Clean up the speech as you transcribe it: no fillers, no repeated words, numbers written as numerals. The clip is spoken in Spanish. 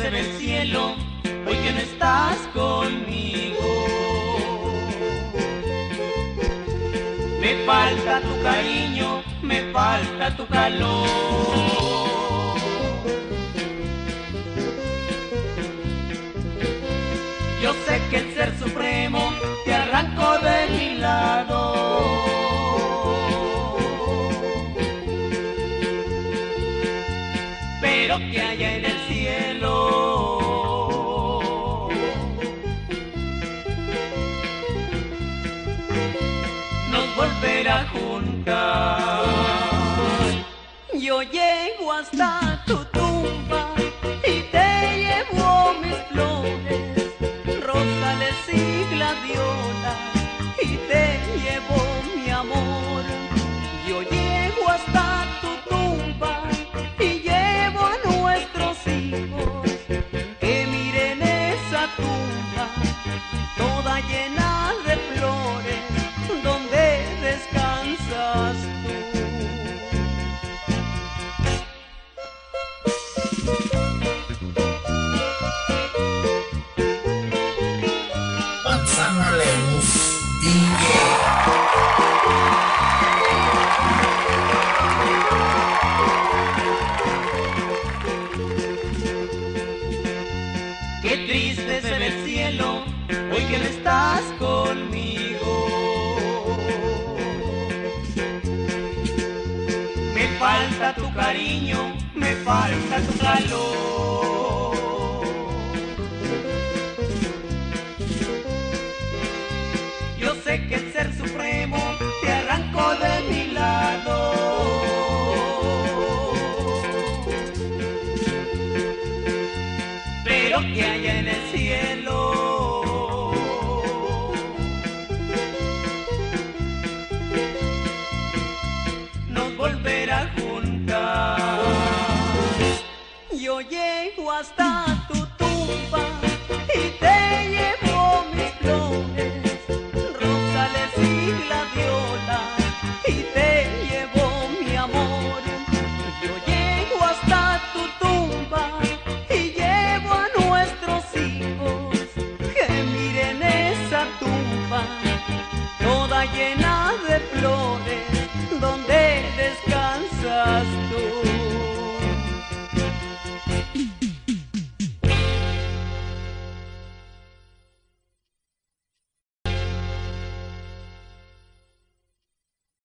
se ve el cielo, hoy que no estás conmigo. Me falta tu cariño, me falta tu calor. Yo sé que el ser supremo te arrancó de mi lado. Pero que haya en el cielo nos volverá a juntar. Yo llego hasta tu tumba y te llevo mis flores, rosales y gladiolas, y te llevo mi amor. Yo llego hasta tu tumba y llevo a nuestros hijos que miren esa tumba toda llena de flores donde descansas tú. Manzana Lenus DJ. Qué triste se ve el cielo, hoy que no estás conmigo. Me falta tu cariño, me falta tu calor. Yo sé que el ser supremo te arrancó de mi lado. Pero que haya en el cielo nos volverá a juntar. Yo llego hasta tu tumba y te llevo mis flores, rosales y gladiolas, y te llevo mi amor. Yo llego hasta tu tumba y llevo a nuestros hijos que miren esa tumba toda llena de flores